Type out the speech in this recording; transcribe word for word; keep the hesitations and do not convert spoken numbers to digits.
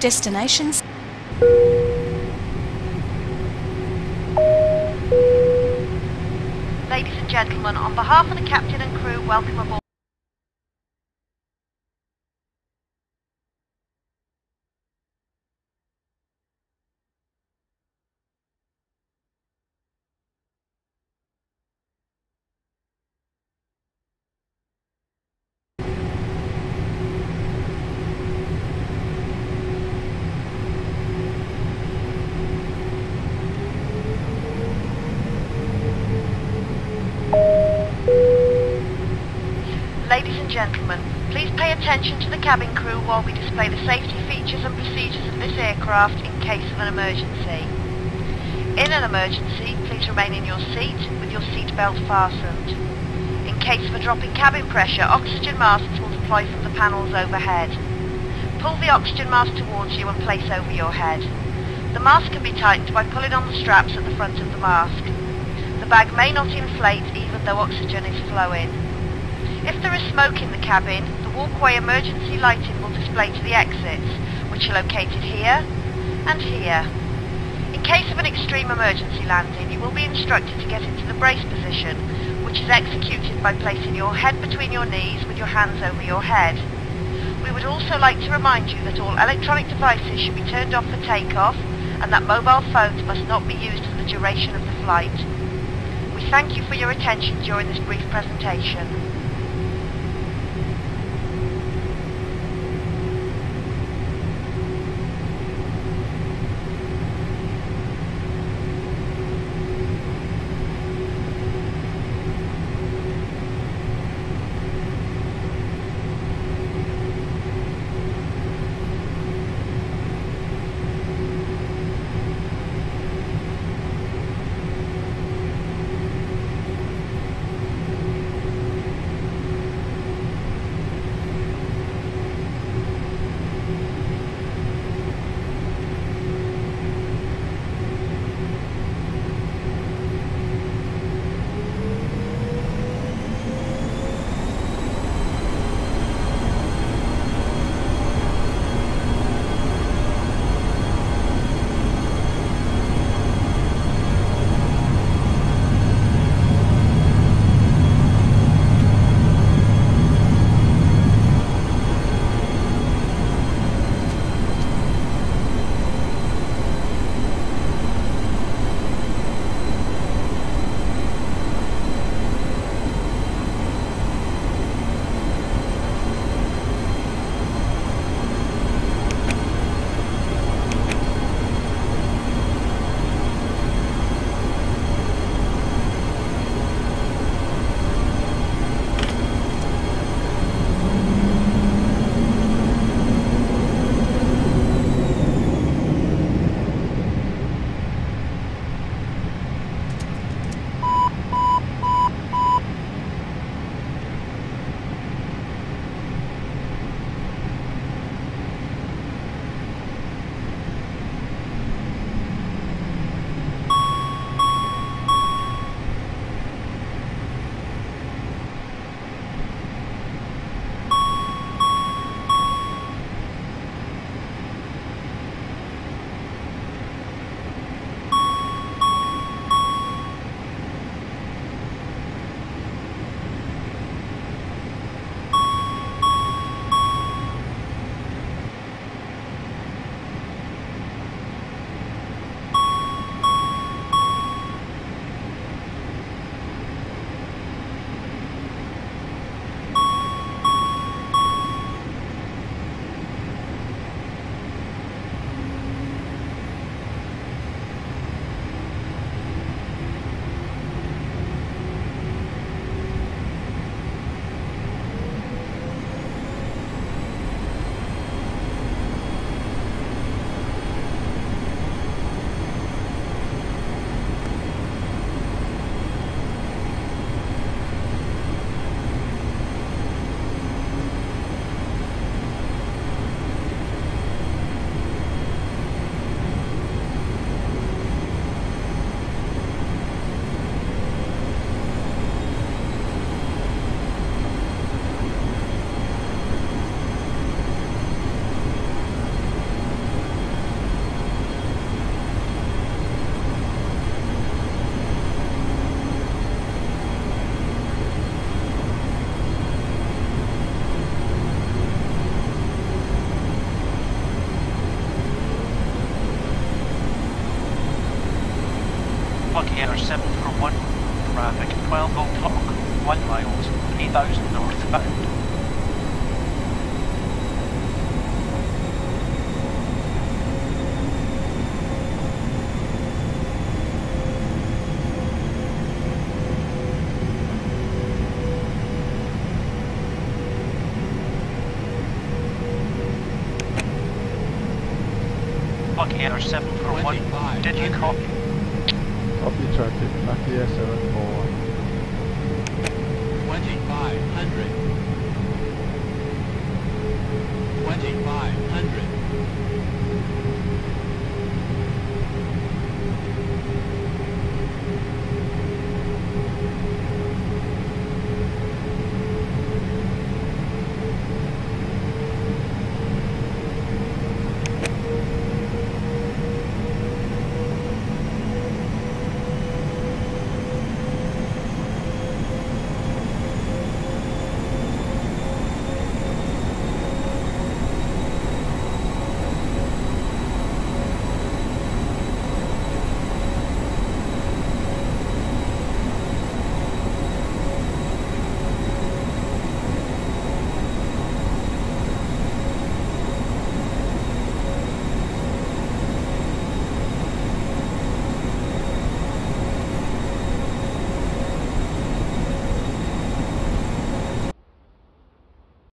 Destinations. Ladies and gentlemen, on behalf of the captain and crew, welcome aboard. Ladies and gentlemen, please pay attention to the cabin crew while we display the safety features and procedures of this aircraft in case of an emergency. In an emergency, please remain in your seat with your seat belt fastened. In case of a drop in cabin pressure, oxygen masks will deploy from the panels overhead. Pull the oxygen mask towards you and place over your head. The mask can be tightened by pulling on the straps at the front of the mask. The bag may not inflate even though oxygen is flowing. If there is smoke in the cabin, the walkway emergency lighting will display to the exits, which are located here and here. In case of an extreme emergency landing, you will be instructed to get into the brace position, which is executed by placing your head between your knees with your hands over your head. We would also like to remind you that all electronic devices should be turned off for takeoff and that mobile phones must not be used for the duration of the flight. We thank you for your attention during this brief presentation. Air seven four one, did you copy? Copy traffic, Lucky seven four one. twenty-five hundred.